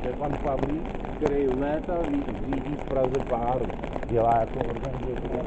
je pan Pavlík, který léta řídí v Praze páru. Dělá jako organizace.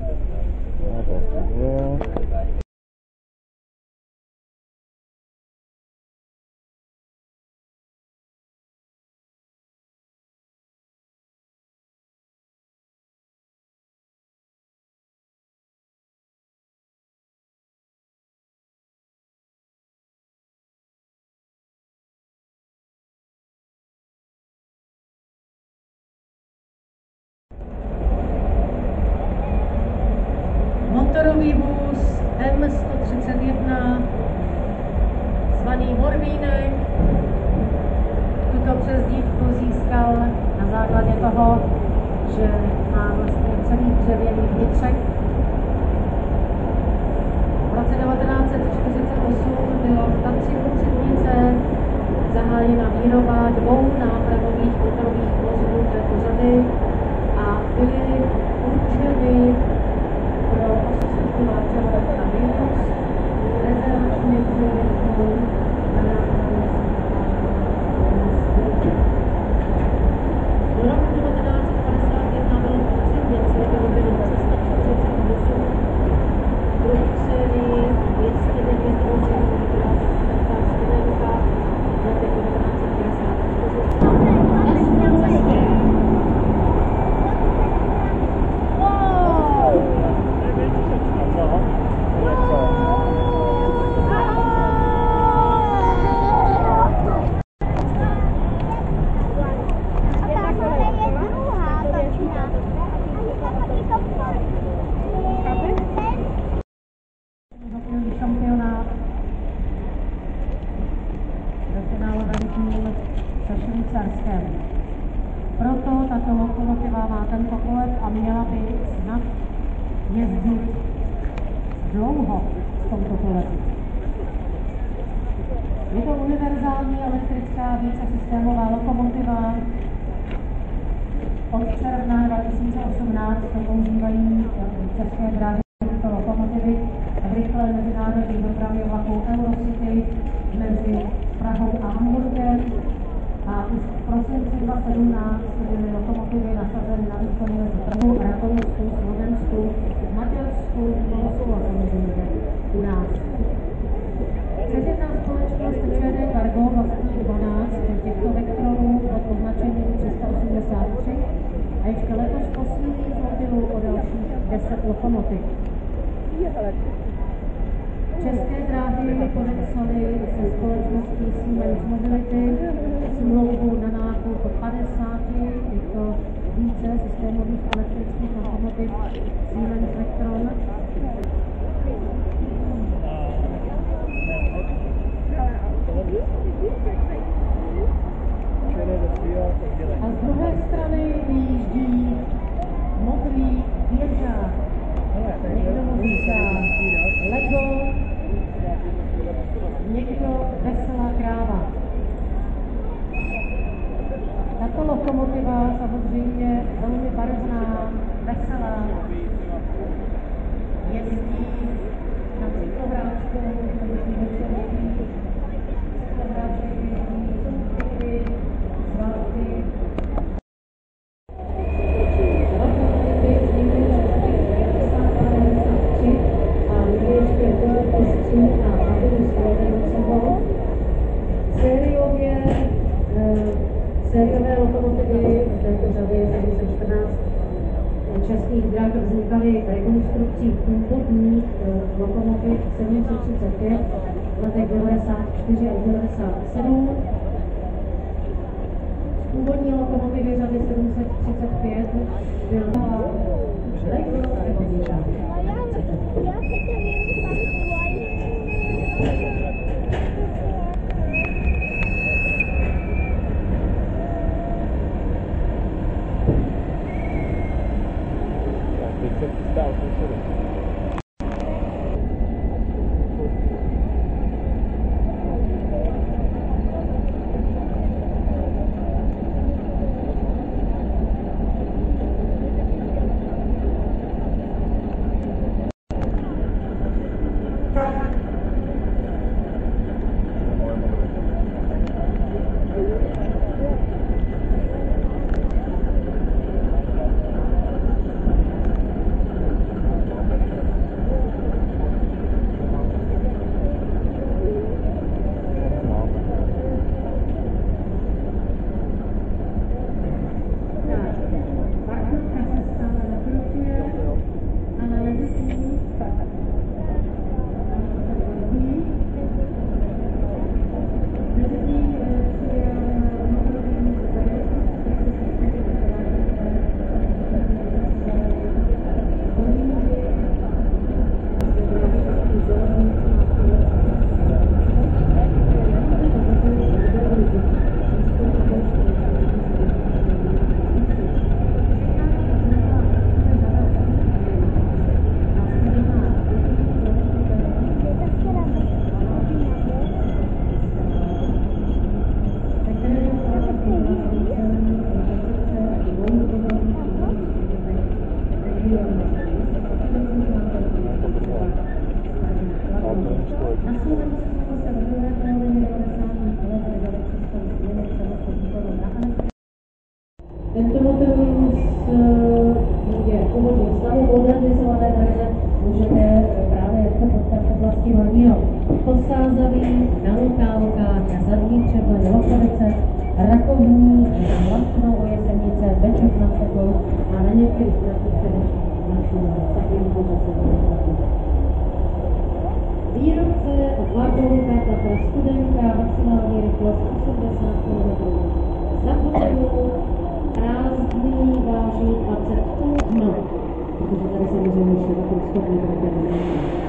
Motorový vůz M131 zvaný Morvínek tuto přezdívku získal na základě toho, že má vlastně celý dřevěný vnitřek. V roce 1948 bylo v Tapříku Třebnice zahájena výroba 2 nápravových motorových vozů této řady a byly určeny pro osudovačovat na vývoz rezervačně dřevěnou na nápravě do roku 1951 bylo v Třebnici vyrobeno 348 vozů druhé sérii 209 vozů, která byla Štěnénka v letech 1954. Šampionát ve finále velikým se Švýcarskem. Proto tato lokomotiva má tento pohled a měla by snad jezdit dlouho v tomto poletu. Je to univerzální elektrická vícesystémová lokomotiva. Od června 2018 to používají České dráhy tyto lokomotivy v rychlé mezinárodní dopravě vlaků Eurocity mezi Prahou a Hamburgem. A už v prosinci 2017 byly lokomotivy nasazeny na výkony mezi Prahou a Rakounsku, Slovensku, Maďarsku, Polsku a samozřejmě u nás. Předjedná společnost ČD Cargo vlastní 12 těchto vektronů pod označením 383 a ještě letos posílí flotilu o dalších 10 lokomotiv. České dráhy podepsaly se společností Siemens Mobility smlouvu na nákup 50 těchto více systémových elektrických lokomotiv Siemens Vectron. A z druhé strany vyjíždí modrý běžák. Někdo mu říká Lego, někdo veselá kráva. Tato lokomotiva samozřejmě velmi barevná, veselá, jezdí na cyklovráčku, Sériové lokomotivy v této řadě 714 Českých drah vznikaly rekonstrukcí původních lokomotiv 735 v letech 94 až 97. Původní lokomotivy řady 735 byla Na Slovensku se v druhé polovině 90. let vydali cestou změny přenosu výkonu na elektriku. Tento motorům je původně stavu modernizované verze můžete právě potkat v oblasti Horního Podsázaví, na Lokálkách, na Zadní Třebové, Lochovice, Rakovní, na Lamčnou o Jesenice, Bečov nad Tekou a na některých tratích především na Šumavě. Takovým pořadem. Výrobce vlakovka Tatra Studenka, maximální rychlost 80 km za hodinu, prázdný váží 20 tun, no, protože tady samozřejmě ještě takový stopný trať.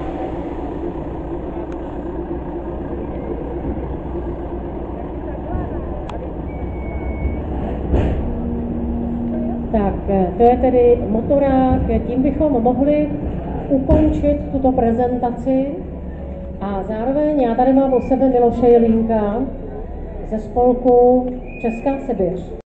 Tak, to je tedy motorák, tím bychom mohli ukončit tuto prezentaci a zároveň já tady mám u sebe Miloše Jelínka ze spolku Česká Sibiř.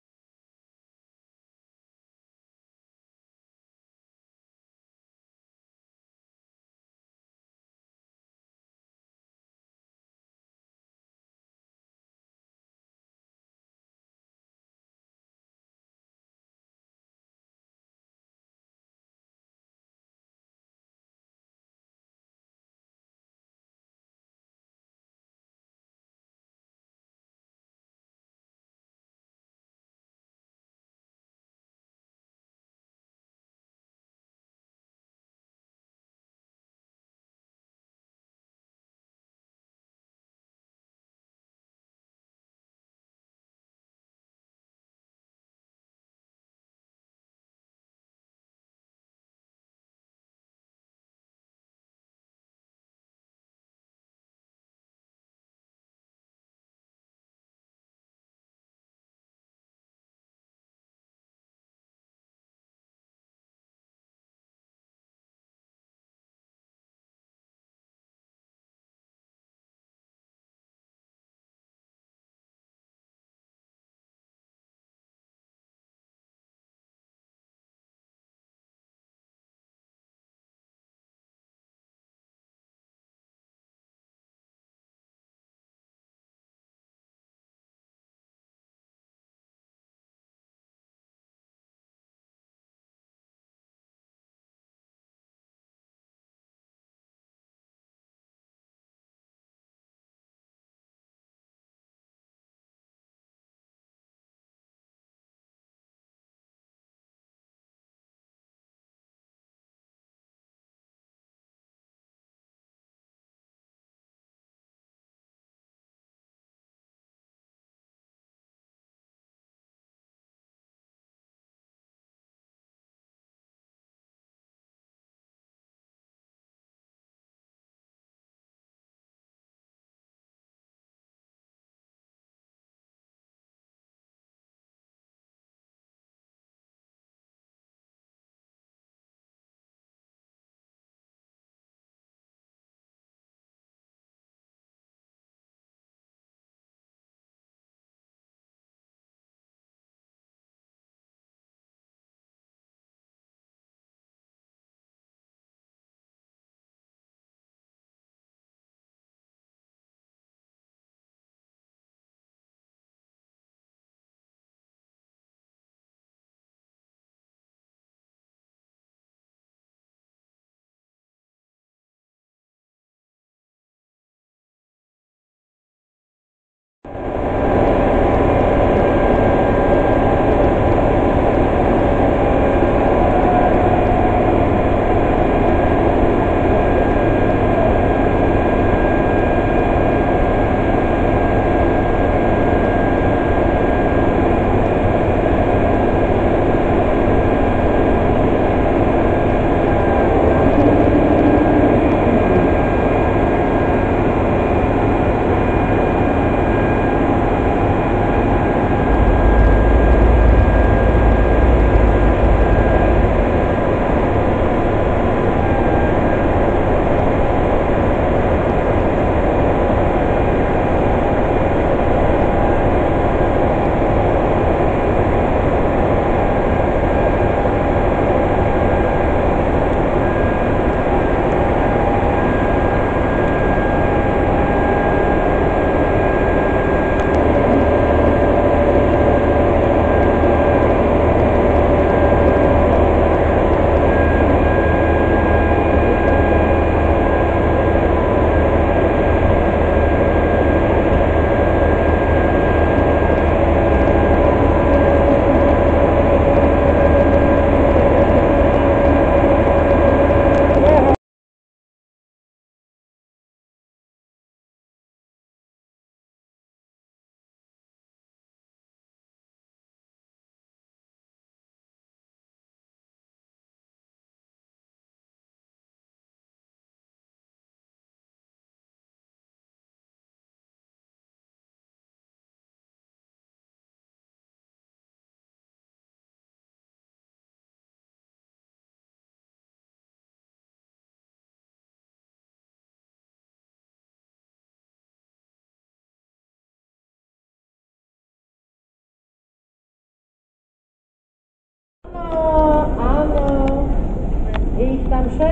Program 6.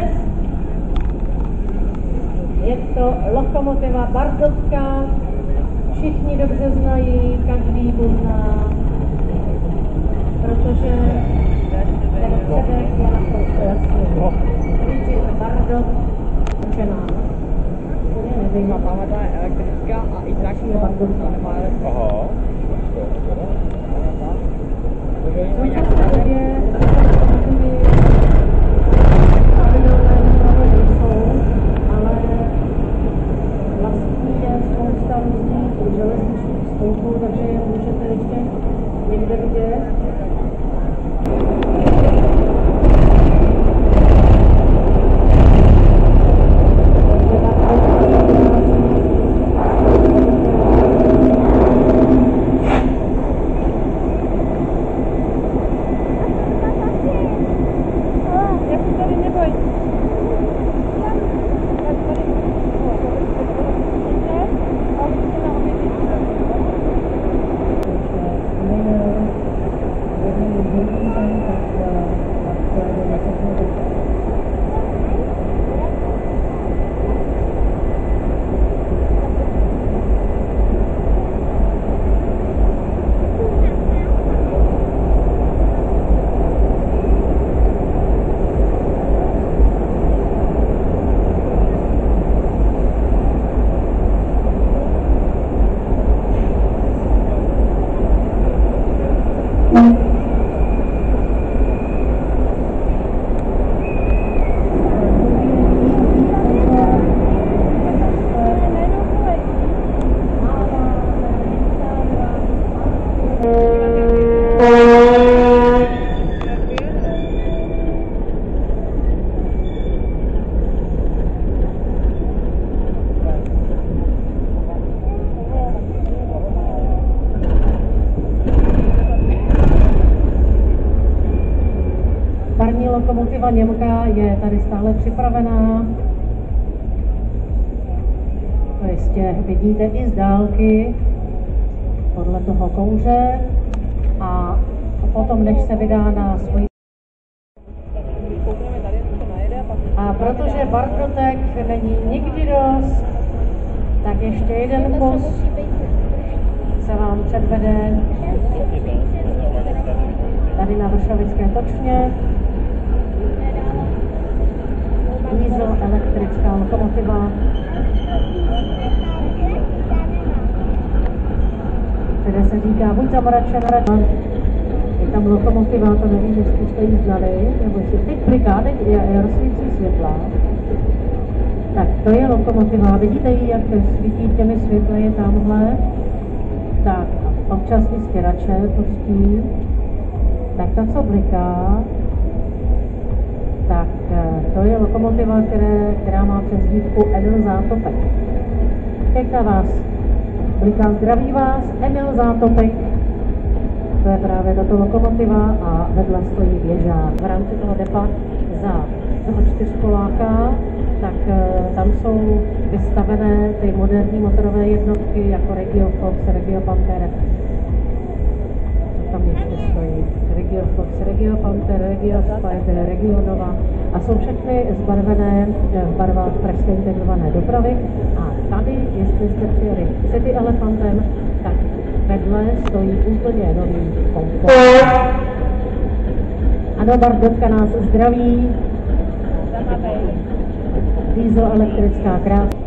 Je to lokomotiva Bardotka. Všichni dobře znají, každý pozná, protože ten předek je naprosto jasný. Když je Bardot, učená. A tamhle ta je elektrická a i tak je Bardotka nemá elektrická. Aha. V současné době pravidelné dopravy nejsou, ale vlastní je spousta různých železničních spouků, takže je můžete ještě někde vidět. Lokomotiva Němka je tady stále připravená. To jistě vidíte i z dálky podle toho kouře a potom, než se vydá na svůj... A protože Bardotek není nikdy dost, tak ještě jeden kus se vám předvede tady na Vršovické točně. Diesel-elektrická lokomotiva, které se říká buď zamračená, je tam lokomotiva, to nevím, jestli jste ji znali, nebo jestli teď bliká, teď je rozsvící světla. Tak to je lokomotiva, vidíte ji, jak svítí těmi světly, je tamhle. Tak občas i stěrače pustí. Tak ta, co bliká, tak to je lokomotiva, která má přezdívku Emil Zátopek. Teďka vás bliká, zdraví vás Emil Zátopek. To je právě tato lokomotiva a vedle stojí věžák. V rámci toho depa za toho čtyřkoláka, tak tam jsou vystavené ty moderní motorové jednotky jako Regiofox, Regiopanther. Co tam ještě stojí? Regiofox, Regiopanther, Regiospider, Regionova a jsou všechny zbarvené v barvách pražské integrované dopravy. A tady, jestli jste přijeli City Elefantem, tak vedle stojí úplně nový komfort. Ano, Bardotka nás zdraví. Diesel elektrická krásná.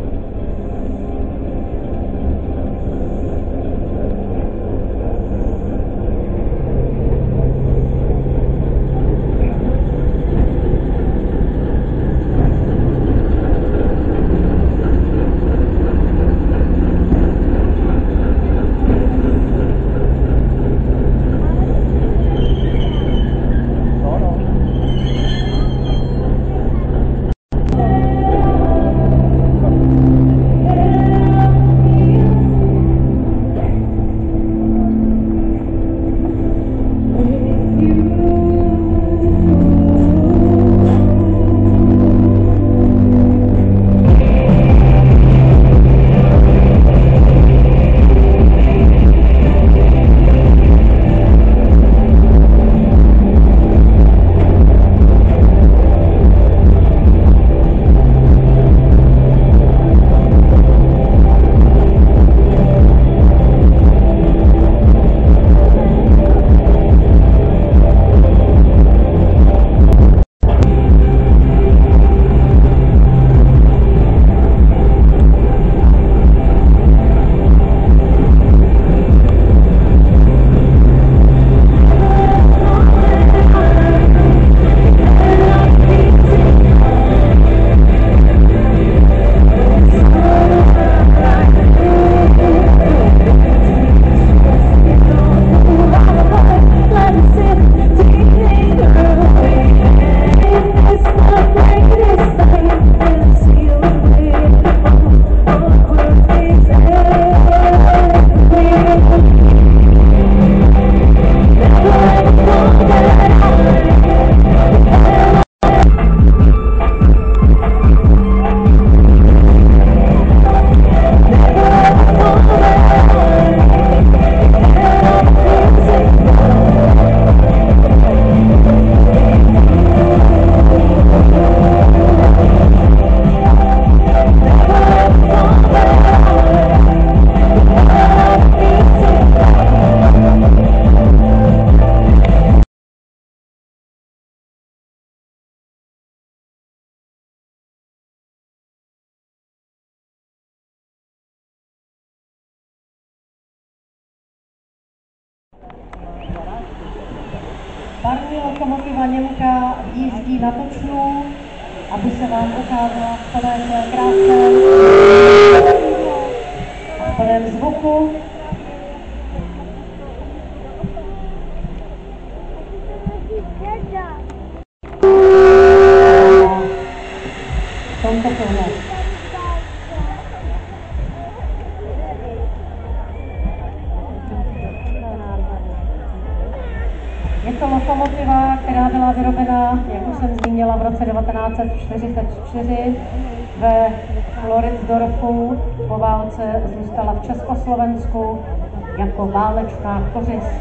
Parní lokomotiva Němka jízdí na Točnu, aby se vám ukázala v plné své kráse a v plném zvuku. V tomto filmu. Je to lokomotiva, která byla vyrobena, jak už jsem zmínila, v roce 1944 ve Floridsdorfu. Po válce zůstala v Československu jako válečná kořist.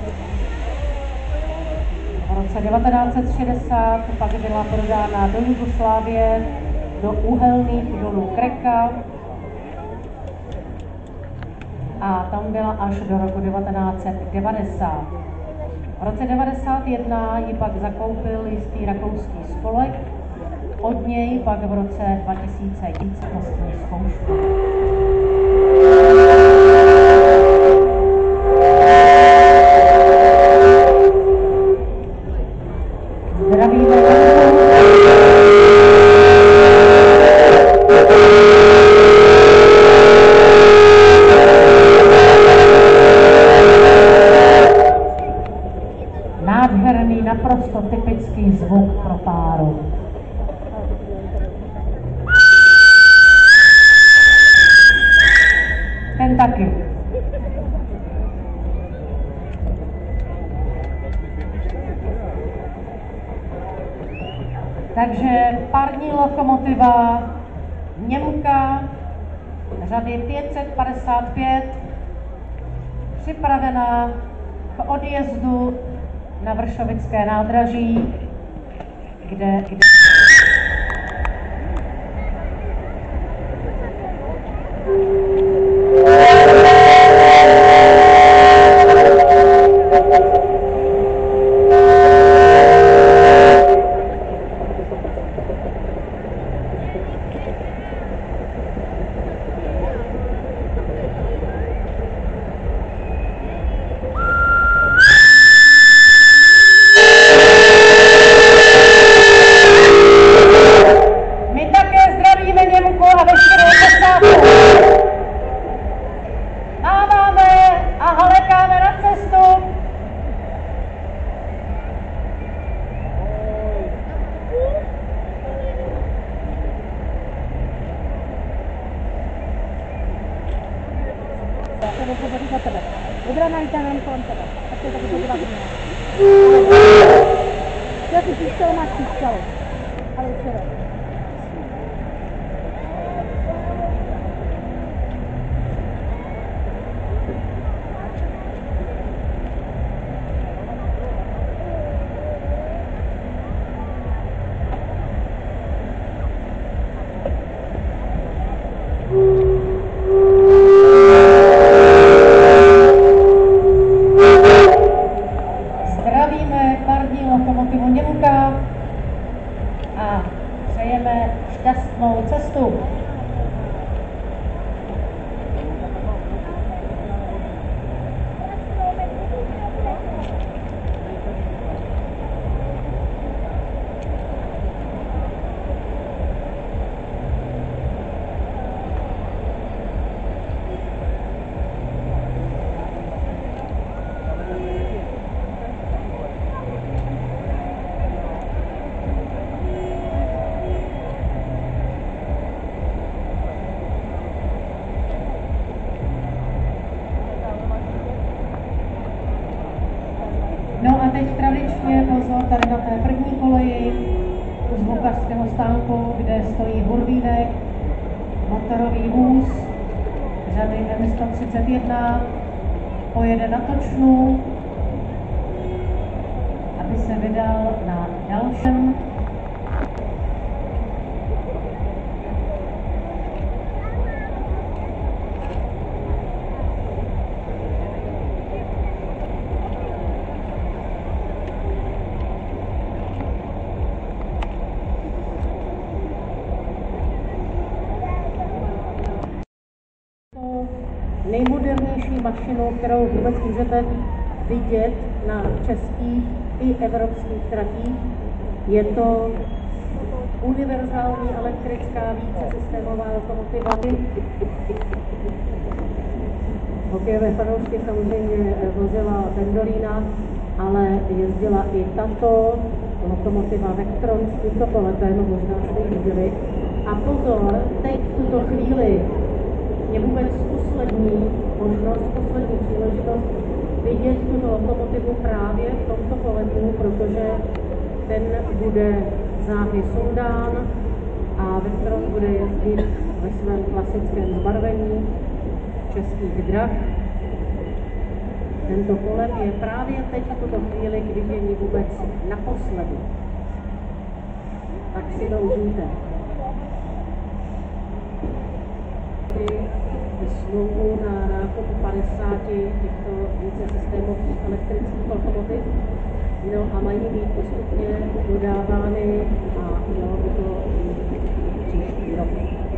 V roce 1960 pak byla prodána do Jugoslávie, do uhelných dolů Kreka a tam byla až do roku 1990. V roce 1991 ji pak zakoupil jistý rakouský spolek, od něj pak v roce 2000 jízdnostní zkoušku. Zdravíme. Nádherný, naprosto typický zvuk pro páru. Ten taky. Takže parní lokomotiva Němka řady 555 připravená k odjezdu na Vršovické nádraží, kde Vybraná nám kolem tebe. Tak to je taky podívat. Já si píšťal, máš píšťal. Ale už je. lokomotivu Němka a přejeme šťastnou cestu. No a teď tradičně pozor tady na té první koleji u zvukařského stánku, kde stojí Hurvínek, motorový vůz řady M131, pojede na Točnu, aby se vydal na dalším. Nejmodernější mašinu, kterou vůbec můžete vidět na českých i evropských tratích. Je to univerzální elektrická vícesystémová lokomotiva. Hokejové fanoušky samozřejmě vozila Pendolina, ale jezdila i tato lokomotiva Vectron s tímto poletem, možná jste ji viděli. A pozor, teď v tuto chvíli je vůbec poslední možnost, poslední příležitost vidět tuto lokomotivu právě v tomto poletu, protože ten bude záhy sundán a Vectron bude jezdit ve svém klasickém zbarvení Českých drah. Tento polet je právě teď v tuto chvíli k vidění vůbec naposledy. Tak si to užijte. Smlouvu na nákup 50 těchto vícesystémových elektrických lokomotiv. No a mají být postupně dodávány a mělo by to příští rok.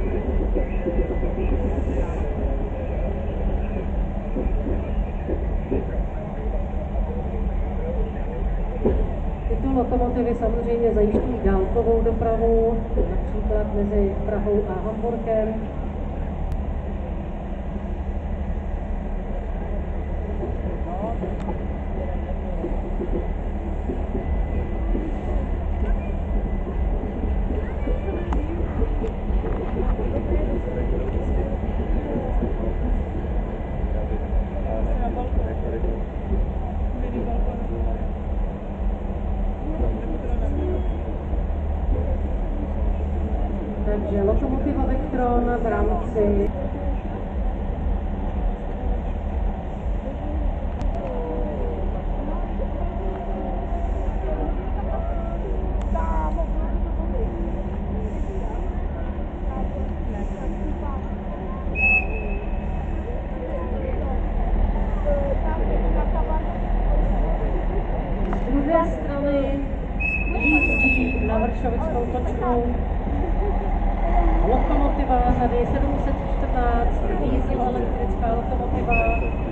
Tyto lokomotivy samozřejmě zajišťují dálkovou dopravu, například mezi Prahou a Hamburkem. Takže lokomotiva Vectron v rámci z druhé strany jízdí na Vršovickou točku lokomotiva řady 714, diesel elektrická lokomotiva